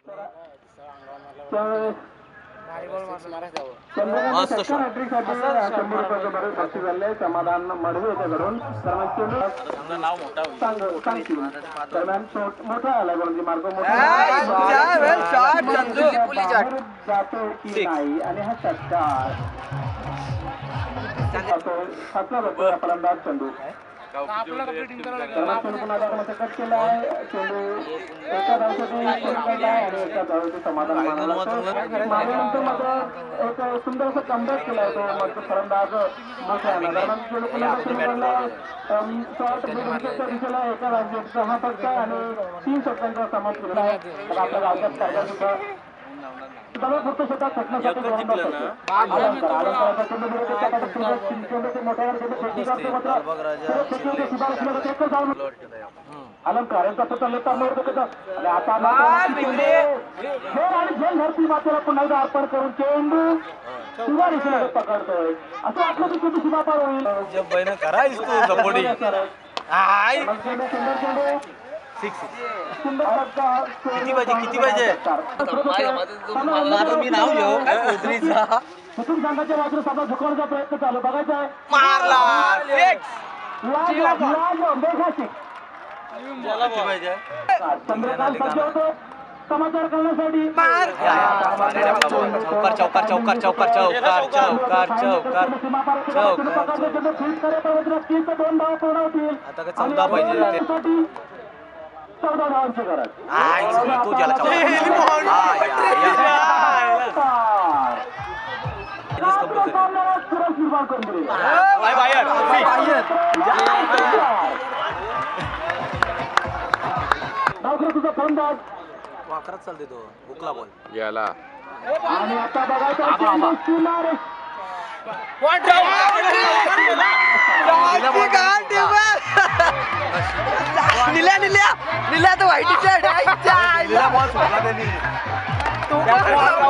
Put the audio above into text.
समाधान मडवे घडून मोठा आला मार्ग जातो की नाही आणि हा षटकार फलंदाज चेंडू कट केला आहे चेंडू एका धावसाठी आणि एका धावसाठी समाधान मानल्यानंतर मात्र एक सुंदर असं कमबॅक केला आहे तो मग फलंदाज मोठा दरम्यान चेंडू पुन्हा शॉर्ट मिड विकेटच्या दिशेला एका धावसाठी हा फटका आणि 3 षटकांचा समाप्त केला आहे. आपल्या गावच्या स्पर्धा सुद्धा फक्त शेतात छटण्यासाठी अलंकार यांचा पुत्र लेता मोड आणि आता आणि जल धरती मातेला पुन्हा एकदा अर्पण करून चेंडू शिवा दिशेमध्ये पकडतोय असं वाटलं की चेंडू शिवा पार होईल सुंदर चेंडू किती पाहिजे मी नाव घेऊ कुटुंब संघाच्या बाजूला सभा झुकवण्याचा प्रयत्न चालू बघायचा आहे चंद्रकांत सज्ज होतो समाचार करण्यासाठी आता 14 पाहिजे 14 धावांची गरज निर्माण करून दिली तुझा फलंदाज वाकरात चालते तो हुकला बॉल याला आणि आता बघायचं निल्या निल्या निल्या तो व्हाईट शर्ट